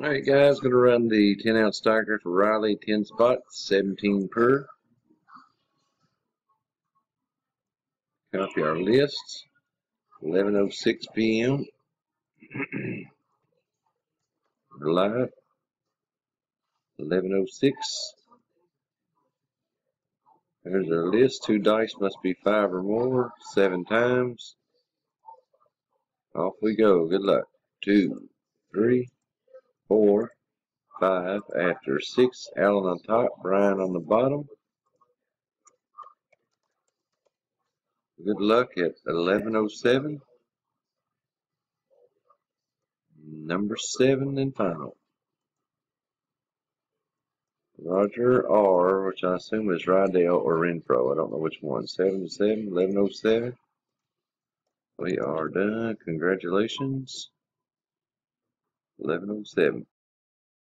Alright guys, going to run the 10 ounce stacker for Riley, 10 spots, 17 per. Copy our list, 11:06 p.m. Live, 11:06. There's our list. 2 dice must be 5 or more, 7 times. Off we go. Good luck. 2, 3, 4, 5. After 6. Alan on top, Brian on the bottom. Good luck at 11:07. Number 7 and final. Roger R, which I assume is Rydell or Renfro. I don't know which one. 7-7, 11:07. We are done. Congratulations. 11:07.